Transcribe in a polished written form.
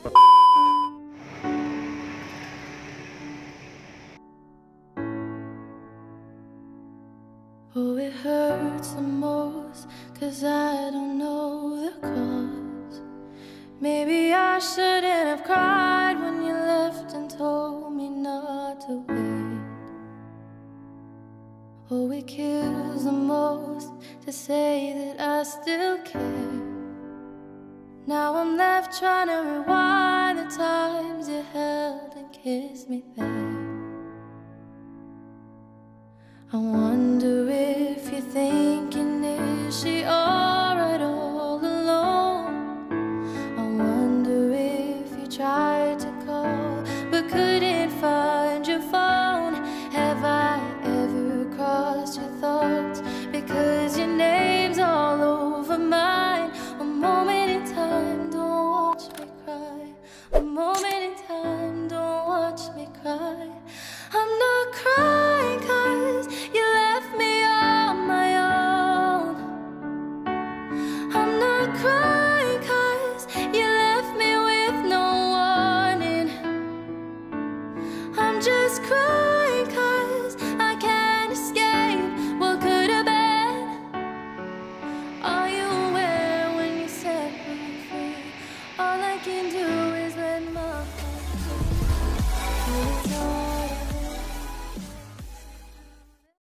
Oh, it hurts the most, 'cause I don't know the cause. Maybe I shouldn't have cried when you left and told me not to wait. Oh, it kills the most to say that I still care. Now I'm left trying to rewind the times you held and kissed me there. I wonder if you're thinking, is she